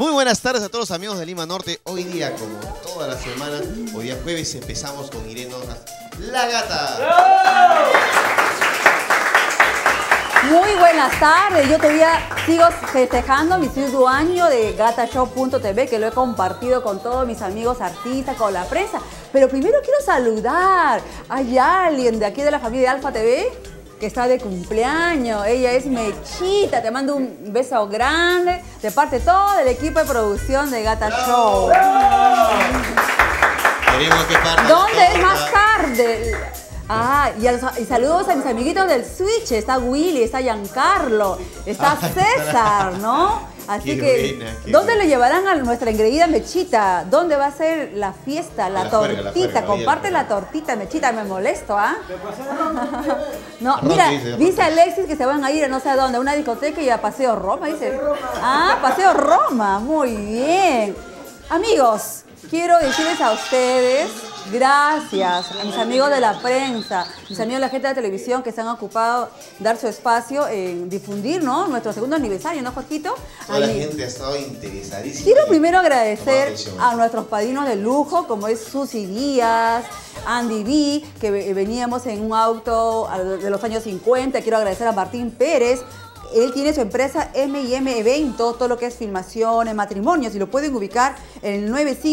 Muy buenas tardes a todos los amigos de Lima Norte. Hoy día, como toda la semana, hoy día jueves, empezamos con Irene Ordaz, La Gata. Muy buenas tardes, yo todavía sigo festejando mi segundo año de GataShow.tv, que lo he compartido con todos mis amigos artistas, con la prensa. Pero primero quiero saludar. Hay alguien de aquí de la familia de Alfa TV que está de cumpleaños. Ella es Mechita, te mando un beso grande de parte de todo el equipo de producción de Gata Show. ¿Dónde es más tarde? Y saludos a mis amiguitos del Switch. Está Willy, está Giancarlo, está César, ¿no? Así que, ¿dónde le llevarán a nuestra engreída Mechita? ¿Dónde va a ser la fiesta, la tortita? Comparte la tortita, Mechita, me molesto, ¿ah? No, mira, dice Alexis que se van a ir a no sé a dónde, a una discoteca y a Paseo Roma, dice. Ah, Paseo Roma, muy bien. Amigos, quiero decirles a ustedes, gracias a mis amigos de la prensa, mis amigos de la gente de la televisión que se han ocupado dar su espacio en difundir, ¿no? Nuestro segundo aniversario, ¿no, Jorgito? Toda la gente ha estado interesadísima. Quiero primero agradecer a nuestros padrinos de lujo, como es Susy Díaz, Andy B, que veníamos en un auto de los años 50. Quiero agradecer a Martín Pérez. Él tiene su empresa M&M Eventos, todo lo que es filmaciones, matrimonios, y lo pueden ubicar en el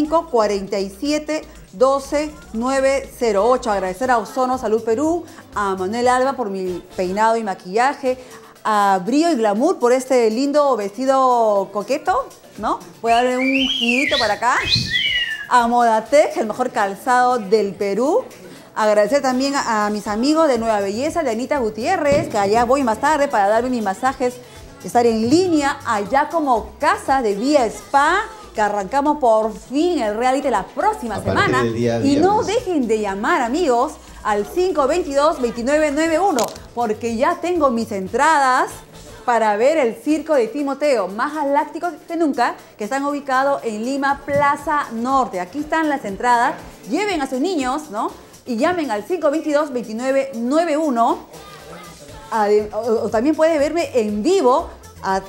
95-47-12-908. Agradecer a Ozono Salud Perú, a Manuel Alba por mi peinado y maquillaje, a Brillo y Glamour por este lindo vestido coqueto, ¿no? Voy a darle un girito para acá. A Modatech, el mejor calzado del Perú. Agradecer también a mis amigos de Nueva Belleza, de Anita Gutiérrez, que allá voy más tarde para darme mis masajes, estar en línea, allá como Casa de Vía Spa, que arrancamos por fin el reality la próxima semana. Y no dejen de llamar, amigos, al 522-2991, porque ya tengo mis entradas para ver el circo de Timoteo, más galácticos que nunca, que están ubicados en Lima, Plaza Norte. Aquí están las entradas, lleven a sus niños, ¿no? Y llamen al 522-2991. O también puede verme en vivo a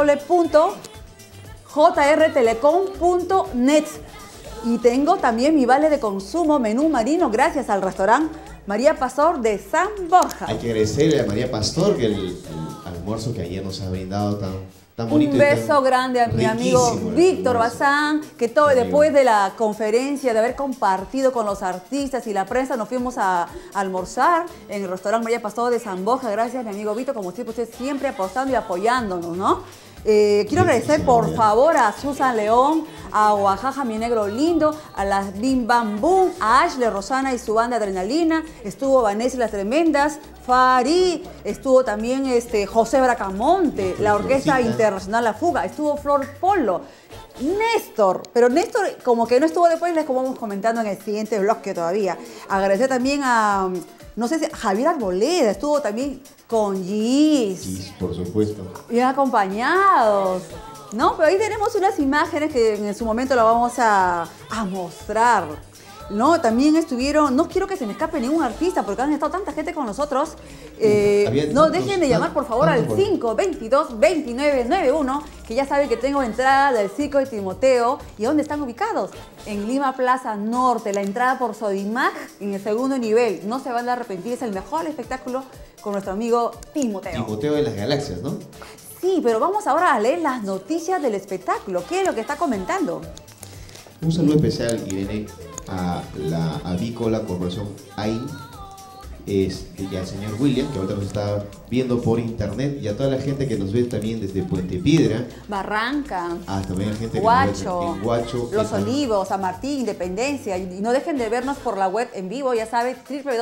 www.jrtelecom.net. Y tengo también mi vale de consumo menú marino gracias al restaurante María Pastor de San Borja. Hay que agradecerle a María Pastor que el almuerzo que ayer nos ha brindado tan bonito. Un beso grande a mi amigo Víctor Bazán, que todo después de la conferencia, de haber compartido con los artistas y la prensa, nos fuimos a almorzar en el restaurante María Pastor de San Borja. Gracias, mi amigo Víctor, como siempre, usted siempre apostando y apoyándonos, ¿no? Quiero agradecer, por favor, a Susan León, a Oaxaca, mi negro lindo, a las Bim Bam Boom, a Ashley Rosana y su banda Adrenalina, estuvo Vanessa y las Tremendas, Farid, estuvo también José Bracamonte, la Orquesta Internacional La Fuga, estuvo Flor Polo, Néstor, pero Néstor como que no estuvo después, les vamos comentando en el siguiente bloque todavía. Agradecer también a, no sé si Javier Arboleda, estuvo también con Gis. Gis, por supuesto. Bien acompañados. No, pero ahí tenemos unas imágenes que en su momento las vamos a mostrar. No, también estuvieron, no quiero que se me escape ningún artista porque han estado tanta gente con nosotros. No dejen de llamar por favor al 522-2991, que ya saben que tengo entrada del circo de Timoteo. ¿Y dónde están ubicados? En Lima Plaza Norte, la entrada por Sodimac en el segundo nivel. No se van a arrepentir, es el mejor espectáculo con nuestro amigo Timoteo. Timoteo de las Galaxias, ¿no? Sí, pero vamos ahora a leer las noticias del espectáculo. ¿Qué es lo que está comentando? Un saludo especial, Irene, a la avícola Corporación AIN, y al señor William, que ahorita nos está viendo por internet, y a toda la gente que nos ve también desde Puente Piedra, Barranca, también la gente Guacho, que nos ve en Guacho, Los Olivos, San Martín, Independencia, y no dejen de vernos por la web en vivo, ya saben,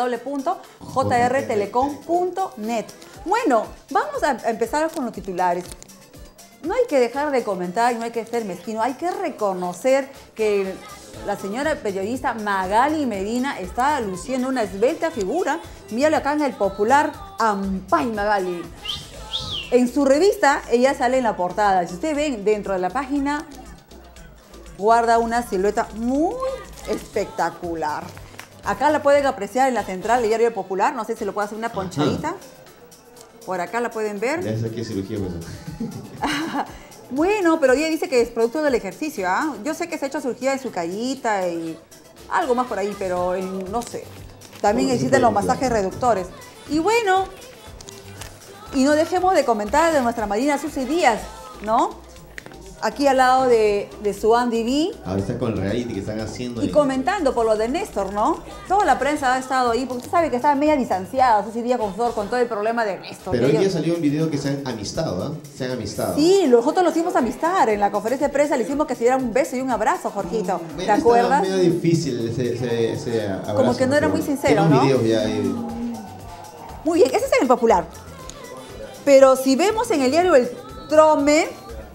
www.jrtelecom.net. Bueno, vamos a empezar con los titulares. No hay que dejar de comentar y no hay que ser mezquino, hay que reconocer que la señora periodista Magali Medina está luciendo una esbelta figura. Míralo acá en el popular Ampay Magali. En su revista, ella sale en la portada. Si ustedes ven dentro de la página, guarda una silueta muy espectacular. Acá la pueden apreciar en la central del Diario Popular. No sé si lo puedo hacer una ponchadita. Por acá la pueden ver. Ya sé qué cirugía, pues. Bueno, pero ella dice que es producto del ejercicio, ¿ah? Yo sé que se ha hecho cirugía en su callita y algo más por ahí, pero no sé. También existen los masajes reductores. Y bueno, y no dejemos de comentar de nuestra Marina Susy Díaz, ¿no? Aquí al lado de su Andy B. Ahora está con el reality que están haciendo. Y comentando por lo de Néstor, ¿no? Toda la prensa ha estado ahí, porque usted sabe que estaba media distanciada Susy Díaz con todo el problema de Néstor. Pero hoy día salió un video que se han amistado, ¿ah? Se han amistado. Sí, nosotros los hicimos amistar. En la conferencia de prensa le hicimos que se dieran un beso y un abrazo, Jorgito. ¿Te acuerdas? Medio difícil ese abrazo. Como que no era muy sincero, ¿no? Videos ya Muy bien, ese es el popular. Pero si vemos en el diario El Trome,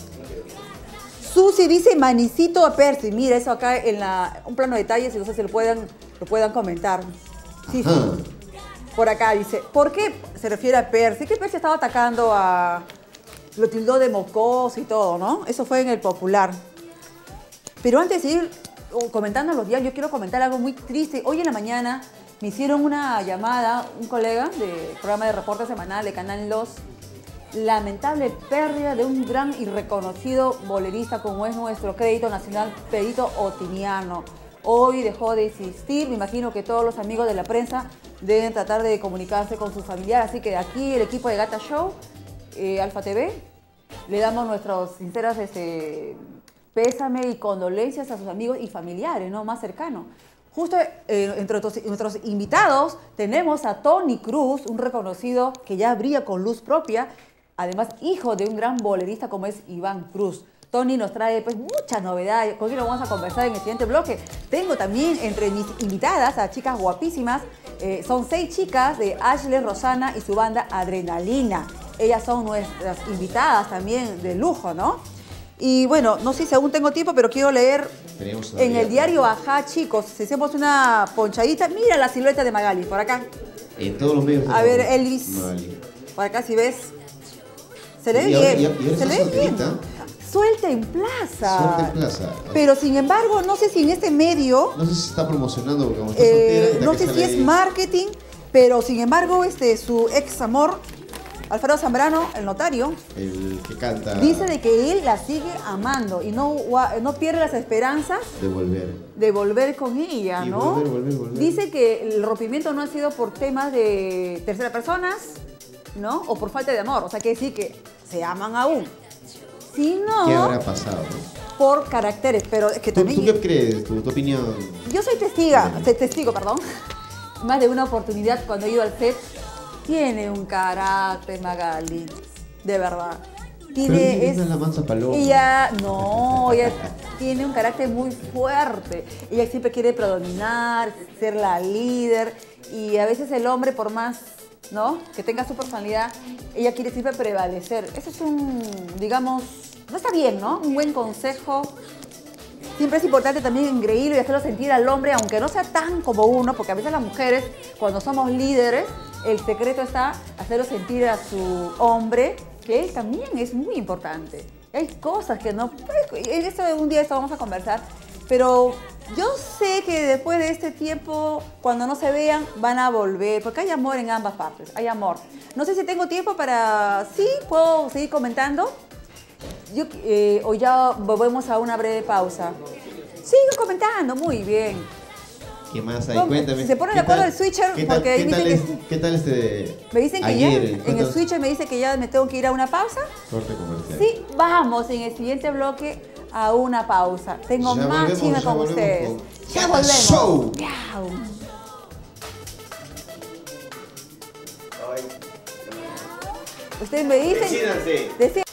Susy dice manicito a Percy. Mira, eso acá en un plano de detalles, y no sé si lo puedan comentar. Sí, sí. Por acá dice, ¿por qué se refiere a Percy? Que Percy estaba atacando lo tildó de mocoso y todo, ¿no? Eso fue en el popular. Pero antes de ir comentando los días, yo quiero comentar algo muy triste. Hoy en la mañana me hicieron una llamada, un colega del programa de reporte semanal de Canal 2, lamentable pérdida de un gran y reconocido bolerista como es nuestro crédito nacional, Pedrito Otiniano. Hoy dejó de existir, me imagino que todos los amigos de la prensa deben tratar de comunicarse con sus familiares, así que aquí el equipo de Gata Show, Alfa TV, le damos nuestros sinceros pésame y condolencias a sus amigos y familiares, ¿no? Más cercanos. Justo entre nuestros invitados tenemos a Tony Cruz, un reconocido que ya brilla con luz propia, además hijo de un gran bolerista como es Iván Cruz. Tony nos trae pues muchas novedades, con quien lo vamos a conversar en el siguiente bloque. Tengo también entre mis invitadas a chicas guapísimas, son 6 chicas de Ashley Rosana y su banda Adrenalina. Ellas son nuestras invitadas también de lujo, ¿no? Y bueno, no sé si aún tengo tiempo, pero quiero leer en el diario Ajá, chicos. Si hacemos una ponchadita, mira la silueta de Magali, por acá. En todos los medios. A ver, Elvis, Magali. Por acá si ves, se le ve bien, se le ve bien. Suelta en plaza. Suelta en plaza. Pero sin embargo, no sé si en este medio... No sé si se está promocionando porque como está soltera... No sé si es marketing, pero sin embargo, su ex amor... Alfredo Zambrano, el notario, el que canta, dice de que él la sigue amando y no pierde las esperanzas de volver con ella, y ¿no? Volver. Dice que el rompimiento no ha sido por temas de terceras personas, ¿no? O por falta de amor, o sea, quiere decir que se aman aún. Sino ¿qué habrá pasado, no? Por caracteres, pero es que también... ¿Tú qué crees? ¿Tu opinión? Yo soy testigo, perdón. Más de una oportunidad cuando he ido al set. Tiene un carácter, Magali, de verdad. Pero la mansa paloma. Ella tiene un carácter muy fuerte. Ella siempre quiere predominar, ser la líder. Y a veces el hombre, por más, ¿no?, que tenga su personalidad, ella quiere siempre prevalecer. Eso es digamos, no está bien, ¿no? Un buen consejo. Siempre es importante también engreírlo y hacerlo sentir al hombre, aunque no sea tan como uno, porque a veces las mujeres, cuando somos líderes, el secreto está hacerlo sentir a su hombre que él también es muy importante. Hay cosas que no... En esto un día vamos a conversar, pero yo sé que después de este tiempo, cuando no se vean, van a volver, porque hay amor en ambas partes, hay amor. No sé si tengo tiempo para... Sí, puedo seguir comentando. O ya volvemos a una breve pausa. Sigo comentando, muy bien. ¿Qué más hay? Cuéntame. Si se pone de acuerdo el switcher, porque ¿qué tal me dicen que ayer, ya, en el switcher me dice que ya me tengo que ir a una pausa. Corte comercial. Sí, vamos en el siguiente bloque a una pausa. Tengo ya más chisme con ustedes. Ya volvemos. Show. Ustedes me dicen... Decídanse.